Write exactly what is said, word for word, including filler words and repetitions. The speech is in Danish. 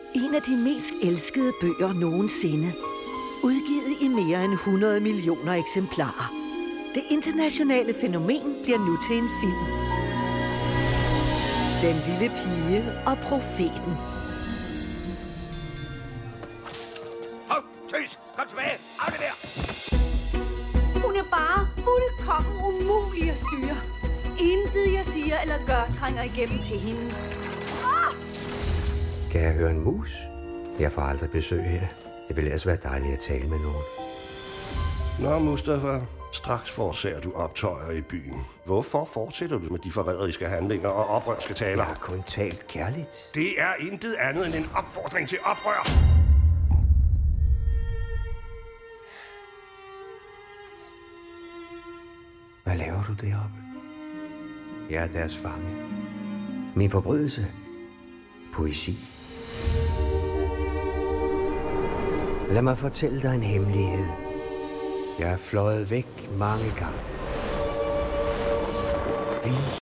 En af de mest elskede bøger nogensinde. Udgivet i mere end hundrede millioner eksemplarer. Det internationale fænomen bliver nu til en film. Den lille pige og profeten. Hov, tøs! Kom tilbage! Af det der! Hun er bare fuldkommen umulig at styre. Intet jeg siger eller gør trænger igennem til hende. Ah! Kan jeg høre en mus? Jeg får aldrig besøg her. Det ville ellers være dejligt at tale med nogen. Nå, Mustafa. Straks forser du optøjer i byen. Hvorfor fortsætter du med de forræderiske handlinger og oprørske taler? Jeg har kun talt kærligt. Det er intet andet end en opfordring til oprør. Hvad laver du deroppe? Jeg er deres fange. Min forbrydelse. Poesi. Lad mig fortælle dig en hemmelighed. Jeg er fløjet væk mange gange. Vi